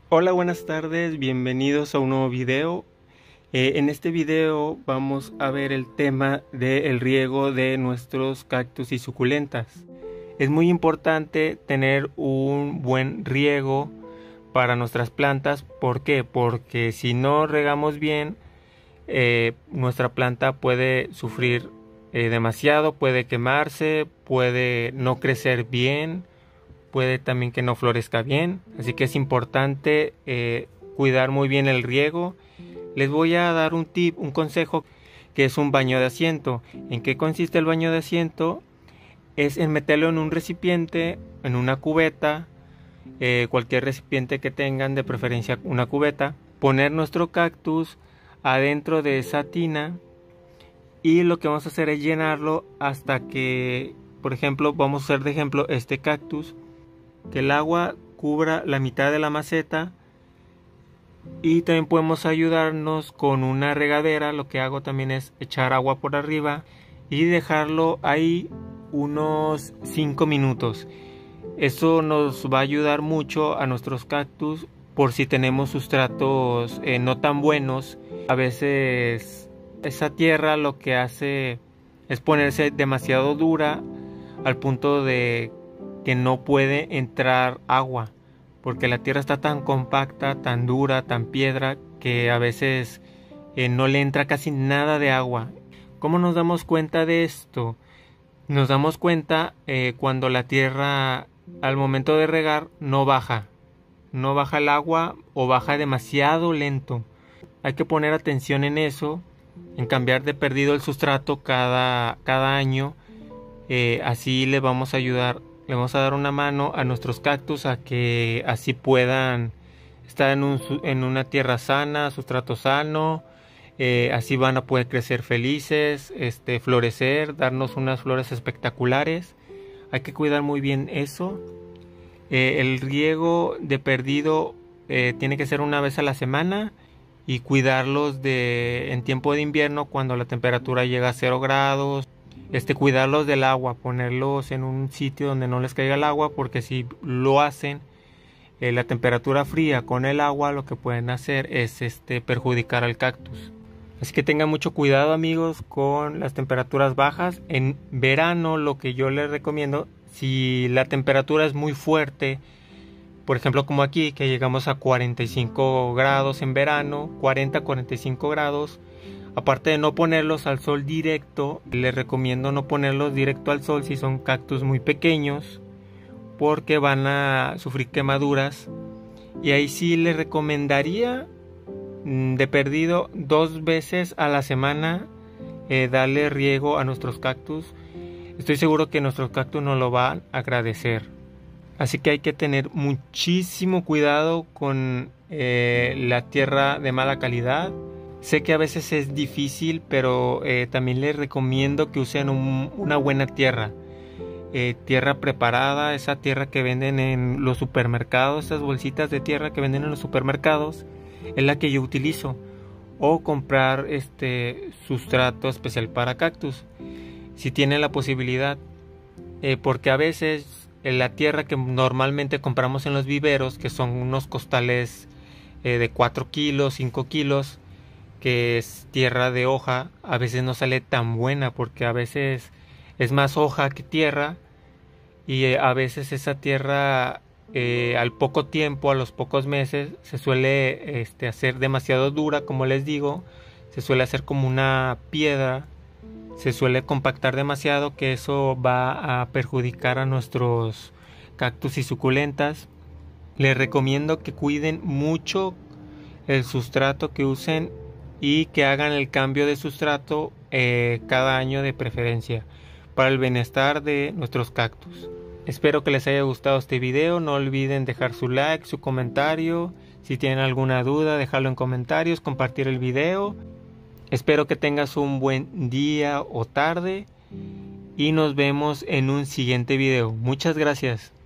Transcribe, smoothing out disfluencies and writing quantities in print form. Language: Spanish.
Hola, buenas tardes, bienvenidos a un nuevo video. En este video vamos a ver el tema del riego de nuestros cactus y suculentas. Es muy importante tener un buen riego para nuestras plantas. ¿Por qué? Porque si no regamos bien, nuestra planta puede sufrir demasiado, puede quemarse, puede no crecer bien, puede también que no florezca bien, así que es importante cuidar muy bien el riego. Les voy a dar un tip, un consejo, que es un baño de asiento. ¿En qué consiste el baño de asiento? Es en meterlo en un recipiente, en una cubeta, cualquier recipiente que tengan, de preferencia una cubeta, poner nuestro cactus adentro de esa tina y lo que vamos a hacer es llenarlo hasta que, por ejemplo, vamos a hacer de ejemplo este cactus, que el agua cubra la mitad de la maceta. Y también podemos ayudarnos con una regadera. Lo que hago también es echar agua por arriba y dejarlo ahí unos 5 minutos. Eso nos va a ayudar mucho a nuestros cactus por si tenemos sustratos no tan buenos. A veces esa tierra lo que hace es ponerse demasiado dura al punto de que no puede entrar agua, porque la tierra está tan compacta, tan dura, tan piedra, que a veces no le entra casi nada de agua. ¿Cómo nos damos cuenta de esto? Nos damos cuenta cuando la tierra al momento de regar no baja el agua o baja demasiado lento. Hay que poner atención en eso, en cambiar de perdido el sustrato cada año. Así le vamos a ayudar. Le vamos a dar una mano a nuestros cactus a que así puedan estar en una tierra sana, sustrato sano. Así van a poder crecer felices, florecer, darnos unas flores espectaculares. Hay que cuidar muy bien eso. El riego de perdido tiene que ser una vez a la semana y cuidarlos en tiempo de invierno, cuando la temperatura llega a 0 grados. Cuidarlos del agua, ponerlos en un sitio donde no les caiga el agua, porque si lo hacen, la temperatura fría con el agua lo que pueden hacer es perjudicar al cactus. Así que tengan mucho cuidado, amigos, con las temperaturas bajas. En verano lo que yo les recomiendo, si la temperatura es muy fuerte, por ejemplo como aquí que llegamos a 45 grados en verano, 40-45 grados, aparte de no ponerlos al sol directo, les recomiendo no ponerlos directo al sol si son cactus muy pequeños, porque van a sufrir quemaduras. Y ahí sí les recomendaría de perdido 2 veces a la semana darle riego a nuestros cactus. Estoy seguro que nuestros cactus nos lo van a agradecer. Así que hay que tener muchísimo cuidado con la tierra de mala calidad. Sé que a veces es difícil, pero también les recomiendo que usen una buena tierra. Tierra preparada, esa tierra que venden en los supermercados, esas bolsitas de tierra que venden en los supermercados, es la que yo utilizo. O comprar sustrato especial para cactus, si tienen la posibilidad. Porque a veces la tierra que normalmente compramos en los viveros, que son unos costales de 4 kilos, 5 kilos, que es tierra de hoja, a veces no sale tan buena, porque a veces es más hoja que tierra. Y a veces esa tierra al poco tiempo, a los pocos meses, se suele hacer demasiado dura, como les digo. Se suele hacer como una piedra, se suele compactar demasiado, que eso va a perjudicar a nuestros cactus y suculentas. Les recomiendo que cuiden mucho el sustrato que usen y que hagan el cambio de sustrato cada año de preferencia, para el bienestar de nuestros cactus. Espero que les haya gustado este video. No olviden dejar su like, su comentario. Si tienen alguna duda, dejarlo en comentarios, compartir el video. Espero que tengas un buen día o tarde y nos vemos en un siguiente video. Muchas gracias.